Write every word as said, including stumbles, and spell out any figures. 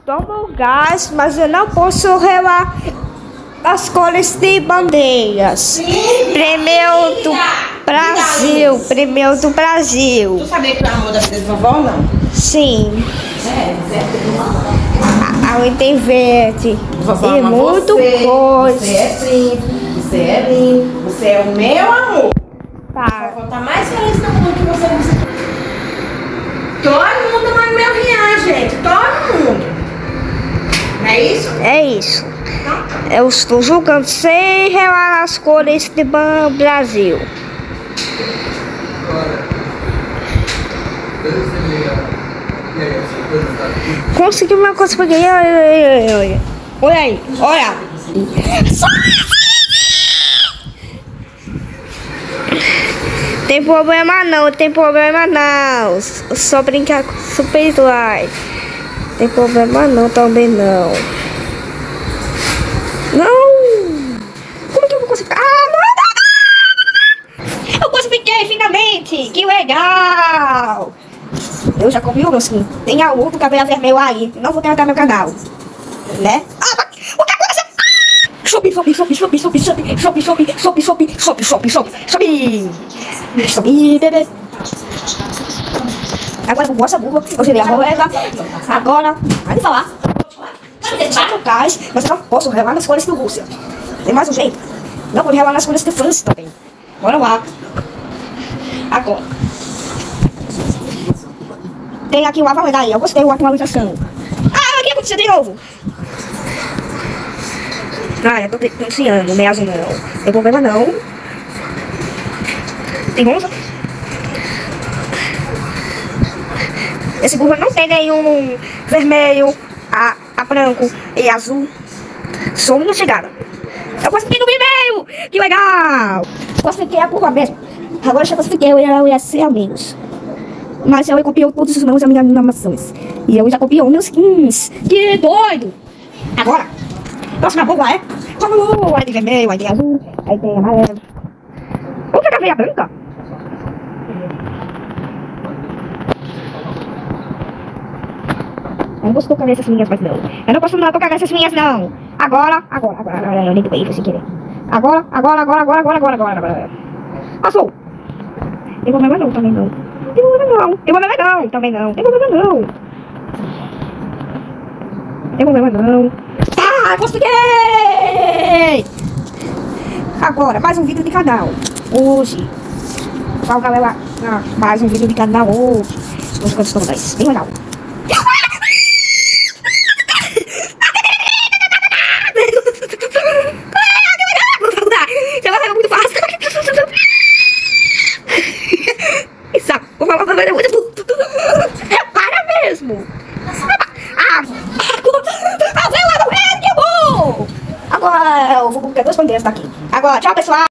Tomo gás, mas eu não posso relar as cores de bandeiras. Primeiro do Brasil, primeiro do Brasil. Tu sabia que o amor da vida de vovó, não? Sim. É, A lei tem verde. vovó E ama muito você, coisa. Você é príncipe, você é lindo, você é o meu amor. A Tá. vovó tá mais feliz do mundo que você não. Todo mundo manda meu riar, gente. Todo mundo. Não é isso? É isso. Então, Eu estou julgando sem relar as cores de Ban- Brasil. Consegui uma coisa pra ganhar. Olha aí, olha. Tem problema não, tem problema não. Só brincar com Super Slide. Tem problema não, também não. Não! Como que eu vou conseguir? Ah, não, não, não! Eu classifiquei finalmente! Que legal! Eu já comi o meu sim. Tem a outro cabelo vermelho aí. Não vou tentar meu canal. Né? Ah, mas o que aconteceu? Ah! Sobe, sobe, sobe, sobe, sobe, sobe, sobe, sobe, sobe, sobe, sobe, sobe, sobe, sobe. Sobe, bebê. Agora eu vou essa burra. Eu tirei a moeda. Agora, pode falar. Só no gás, mas eu não posso relar nas cores da Rússia. Tem mais um jeito. Não vou relar nas cores da França também. Bora lá. Agora. Tem aqui o avalanche aí. Eu gostei da atualização. Ah, o que aconteceu de novo? Ah, eu tô denunciando mesmo não. Tem problema não. Tem onça? Esse burro não tem nenhum vermelho, a, a branco e azul. Só uma chegada. Eu classifiquei no vermelho! Que legal! Classifiquei a curva mesmo. Agora já classifiquei, eu ia, eu ia ser amigos. Mas eu copiou todos os meus animações. E eu já copiou meus skins. Que doido! Agora, próxima bomba é. Como aí tem vermelho, aí tem azul, aí tem amarelo. Outra caveira branca? Eu não posso tocar nessas linhas mais não. Eu não posso não tocar nessas linhas não. Agora, agora, agora, agora. Eu nem toquei, foi sem querer. Agora, agora, agora, agora, agora, agora, agora, agora. Passou. Tem problema não, também não. Tem problema não. Tem problema não, também não. Tem problema não. Tem problema não. Ah, consegui! Agora, mais um vídeo de canal. Hoje. Fala, galera. Ah, mais um vídeo de canal hoje. Os cantos estão dez. Bem legal. Você vai fazer muito fácil. Saco. Vou falar pra você muito. Para mesmo. Ah, que bom! Agora eu vou colocar duas bandeiras daqui. Agora, tchau, pessoal.